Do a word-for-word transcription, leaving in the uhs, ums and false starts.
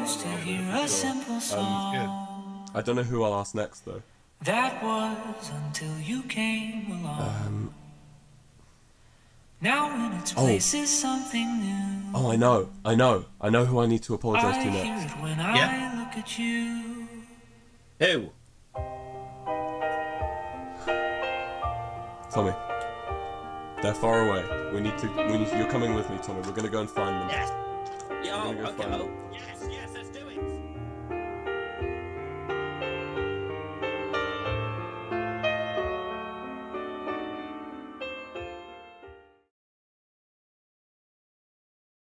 used to hear a simple song. Um, I don't know who I'll ask next though. That was until you came along. Um, now in its place oh. is something new. Oh, I know, I know, I know who I need to apologise to next. I hear it when yeah. I look at you. Who? Tommy. They're far away. We need to. We need. You're coming with me, Tommy. We're gonna go and find them. Yes. Yeah. Oh, go okay. Oh, yes. Yes.